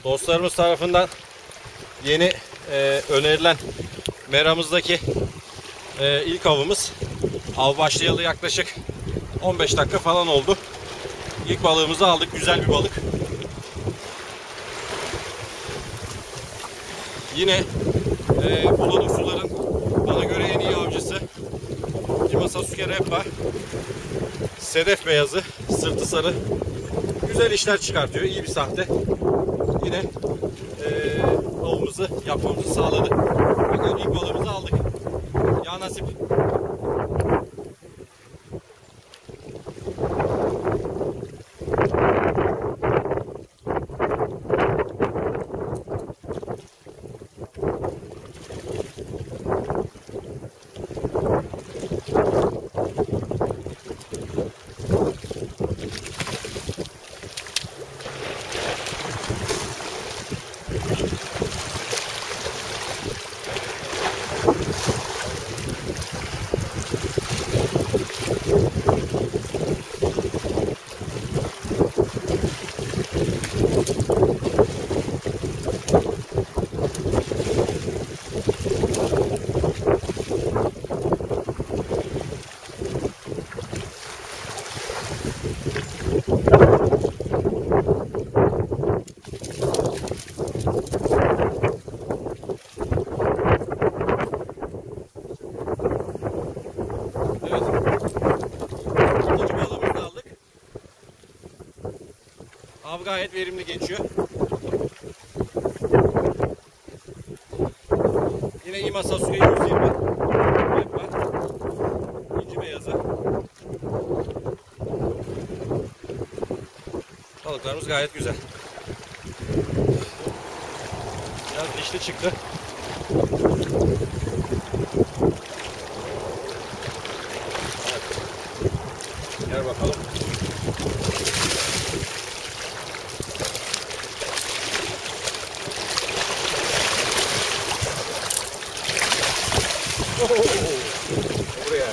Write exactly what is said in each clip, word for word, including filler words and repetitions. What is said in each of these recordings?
Dostlarımız tarafından yeni e, önerilen meramızdaki e, ilk avımız. Av başlayalı yaklaşık on beş dakika falan oldu. İlk balığımızı aldık. Güzel bir balık. Yine e, bulanık suların bana göre en iyi avcısı Jima Sasuke Reppa. Sedef beyazı, sırtı sarı. Güzel işler çıkartıyor. İyi bir sahte. Yine e, avımızı yapmamızı sağladı. Bakalım ilk balığımızı aldık. Ya nasip. Av gayet verimli geçiyor. Yine Jima Sasuke yüz yirmi. İnci beyazı. Balıklarımız gayet güzel. Biraz dişli çıktı. Evet. Gel bakalım. Buraya.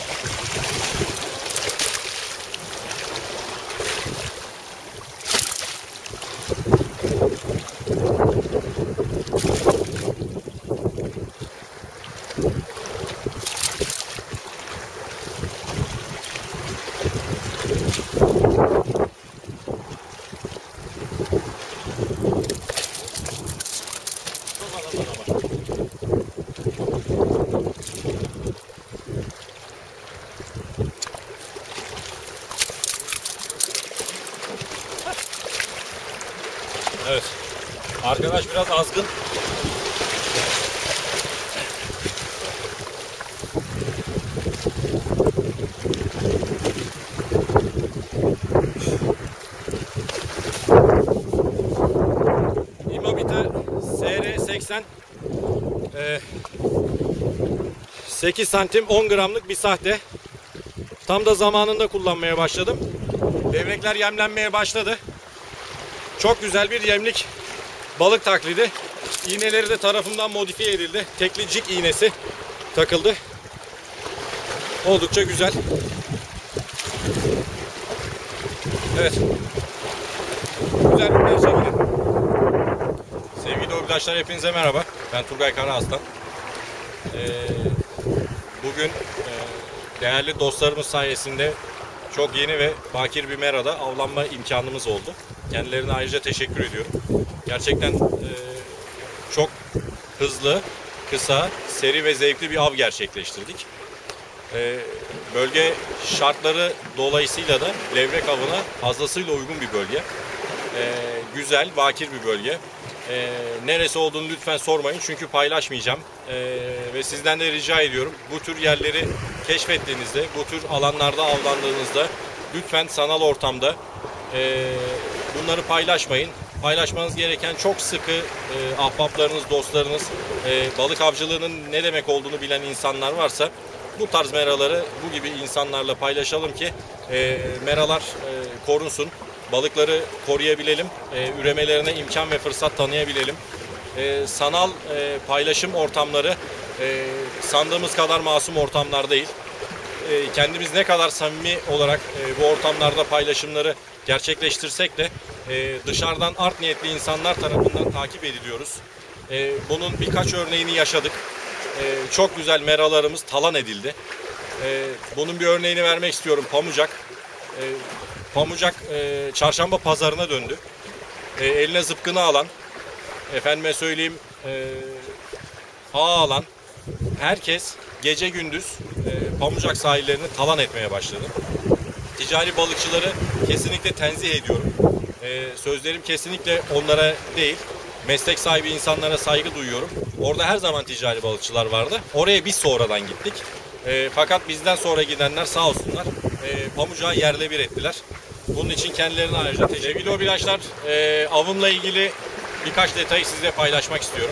Evet. Arkadaş biraz azgın. Imobita S R seksen ee, sekiz santim on gramlık bir sahte. Tam da zamanında kullanmaya başladım. Levrekler yemlenmeye başladı. Çok güzel bir yemlik balık taklidi. İğneleri de tarafından modifiye edildi. Tekli jig iğnesi takıldı. Oldukça güzel. Evet. Güzel bir perşembe. Sevgili arkadaşlar, hepinize merhaba. Ben Turgay Karaaslan. Ee, bugün e, değerli dostlarımız sayesinde çok yeni ve bakir bir merada avlanma imkanımız oldu. Kendilerine ayrıca teşekkür ediyorum. Gerçekten e, çok hızlı, kısa, seri ve zevkli bir av gerçekleştirdik. E, bölge şartları dolayısıyla da levrek avına fazlasıyla uygun bir bölge. E, güzel, bakir bir bölge. E, neresi olduğunu lütfen sormayın çünkü paylaşmayacağım. E, ve sizden de rica ediyorum, bu tür yerleri keşfettiğinizde, bu tür alanlarda avlandığınızda lütfen sanal ortamda e, bunları paylaşmayın. Paylaşmanız gereken çok sıkı e, ahbaplarınız, dostlarınız, e, balık avcılığının ne demek olduğunu bilen insanlar varsa bu tarz meraları bu gibi insanlarla paylaşalım ki e, meralar e, korunsun. Balıkları koruyabilelim, e, üremelerine imkan ve fırsat tanıyabilelim. E, sanal e, paylaşım ortamları e, sandığımız kadar masum ortamlar değil. E, kendimiz ne kadar samimi olarak e, bu ortamlarda paylaşımları gerçekleştirsek de e, dışarıdan art niyetli insanlar tarafından takip ediliyoruz. E, bunun birkaç örneğini yaşadık. E, çok güzel meralarımız talan edildi. E, bunun bir örneğini vermek istiyorum. Pamucak. E, Pamucak e, çarşamba pazarına döndü. E, eline zıpkını alan, efendime söyleyeyim e, ağ alan herkes gece gündüz e, Pamucak sahillerini talan etmeye başladı. Ticari balıkçıları kesinlikle tenzih ediyorum. E, sözlerim kesinlikle onlara değil, meslek sahibi insanlara saygı duyuyorum. Orada her zaman ticari balıkçılar vardı. Oraya biz sonradan gittik. E, fakat bizden sonra gidenler sağ olsunlar e, Pamucağı yerle bir ettiler. Bunun için kendilerine ayrıca teşekkür ederim. Sevgili hobidaşlar, e, avımla ilgili birkaç detayı sizle paylaşmak istiyorum.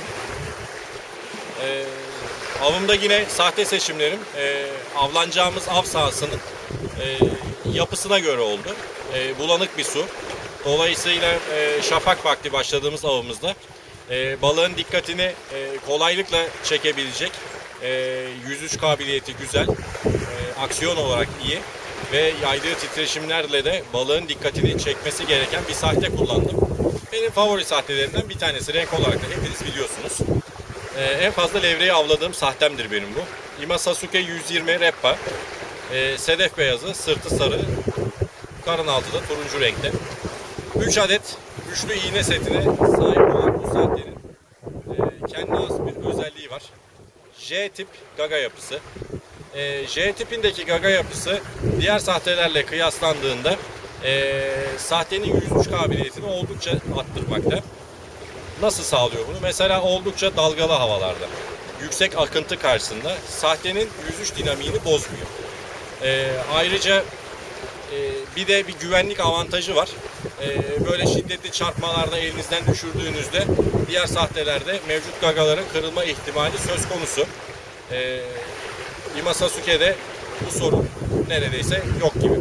E, avımda yine sahte seçimlerim e, avlanacağımız av sahasının e, yapısına göre oldu. E, bulanık bir su. Dolayısıyla e, şafak vakti başladığımız avımızda e, balığın dikkatini e, kolaylıkla çekebilecek, e, yüzüş kabiliyeti güzel, e, aksiyon olarak iyi ve yaydığı titreşimlerle de balığın dikkatini çekmesi gereken bir sahte kullandım. Benim favori sahtelerimden bir tanesi. Renk olarak da hepiniz biliyorsunuz. Ee, en fazla levreyi avladığım sahtemdir benim bu. Ima Sasuke yüz yirmi Reppa. Ee, sedef beyazı, sırtı sarı, karın altı da turuncu renkte. üç adet üçlü iğne setine sahip olan bu sahtenin e, kendine has bir özelliği var. J tip gaga yapısı. E, J tipindeki gaga yapısı diğer sahtelerle kıyaslandığında e, sahtenin yüzüş kabiliyetini oldukça arttırmakta. Nasıl sağlıyor bunu? Mesela oldukça dalgalı havalarda, yüksek akıntı karşısında sahtenin yüzüş dinamiğini bozmuyor. E, ayrıca e, bir de bir güvenlik avantajı var. E, böyle şiddetli çarpmalarda elinizden düşürdüğünüzde diğer sahtelerde mevcut gagaların kırılma ihtimali söz konusu. E, Ima Sasuke'de bu sorun neredeyse yok gibi.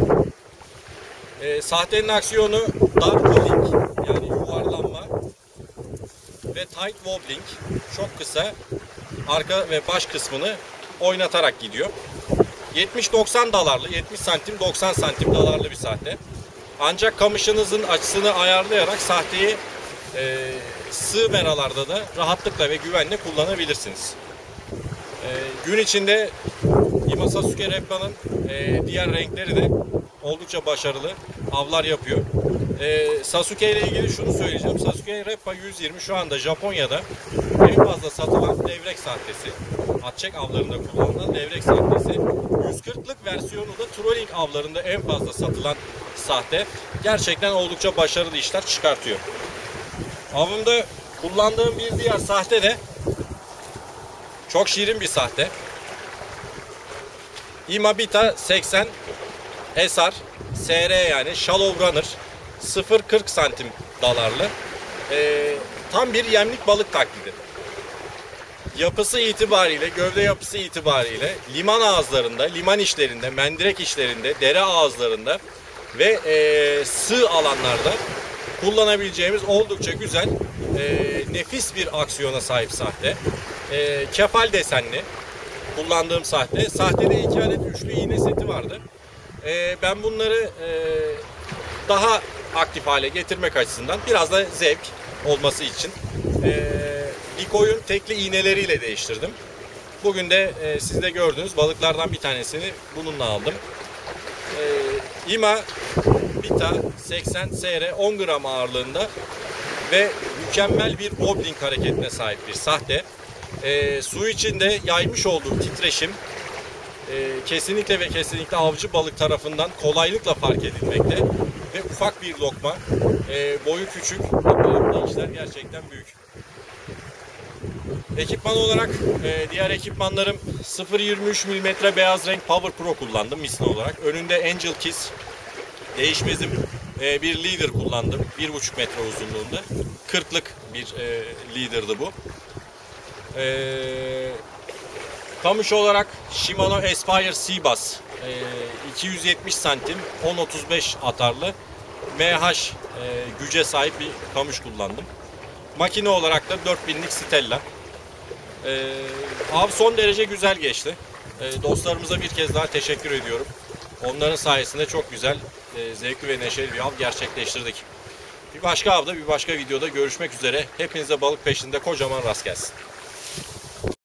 E, sahtenin aksiyonu dar rolling, yani yuvarlanma ve tight wobbling, çok kısa arka ve baş kısmını oynatarak gidiyor. yetmiş doksan dalarlı, yetmiş santim doksan santim dalarlı bir sahte. Ancak kamışınızın açısını ayarlayarak sahteyi e, sığ meralarda da rahatlıkla ve güvenle kullanabilirsiniz. E, gün içinde Ima Sasuke Reppa'nın e, diğer renkleri de oldukça başarılı avlar yapıyor. E, Sasuke ile ilgili şunu söyleyeceğim. Sasuke Reppa yüz yirmi şu anda Japonya'da en fazla satılan levrek sahtesi. Atçek avlarında kullanılan levrek sahtesi. yüz kırklık versiyonu da trolling avlarında en fazla satılan sahte. Gerçekten oldukça başarılı işler çıkartıyor. Avımda kullandığım bir diğer sahte de çok şirin bir sahte. Imabita seksen S R S R, yani Shallow Runner, sıfır kırk santim dalarlı. Ee, tam bir yemlik balık taklidi. Yapısı itibariyle, gövde yapısı itibariyle liman ağızlarında, liman işlerinde, mendirek işlerinde, dere ağızlarında ve e, sığ alanlarda kullanabileceğimiz oldukça güzel, e, nefis bir aksiyona sahip sahte. E, kefal desenli kullandığım sahte. Sahtede iki adet üçlü iğne seti vardı. E, ben bunları e, daha aktif hale getirmek açısından, biraz da zevk olması için e, Dikoy'un tekli iğneleriyle değiştirdim. Bugün de e, siz de gördüğünüz balıklardan bir tanesini bununla aldım. E, Ima Bita seksen S R on gram ağırlığında ve mükemmel bir wobbling hareketine sahip bir sahte. E, su içinde yaymış olduğu titreşim e, kesinlikle ve kesinlikle avcı balık tarafından kolaylıkla fark edilmekte ve ufak bir lokma, e, boyu küçük, yapılan işler gerçekten büyük. Ekipman olarak e, diğer ekipmanlarım sıfır virgül yirmi üç milimetre beyaz renk Power Pro kullandım misina olarak. Önünde Angel Kiss değişmezim e, bir leader kullandım. bir buçuk metre uzunluğunda. kırklık bir e, leader'dı bu. E, kamış olarak Shimano Aspire Seabass e, iki yüz yetmiş santim on otuz beş atarlı M H e, güce sahip bir kamış kullandım. Makine olarak da dört binlik Stella. Ee, av son derece güzel geçti. Ee, dostlarımıza bir kez daha teşekkür ediyorum. Onların sayesinde çok güzel, e, zevkli ve neşeli bir av gerçekleştirdik. Bir başka avda, bir başka videoda görüşmek üzere. Hepinize balık peşinde kocaman rast gelsin.